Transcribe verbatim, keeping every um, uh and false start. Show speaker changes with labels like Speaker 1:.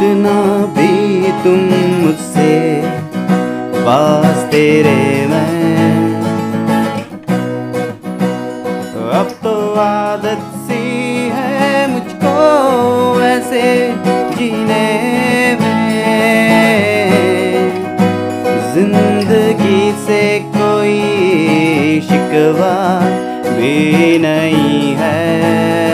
Speaker 1: कितना भी तुम मुझसे पास तेरे मैं, अब तो आदत सी है मुझको ऐसे जीने में। जिंदगी से कोई शिकवा भी नहीं है।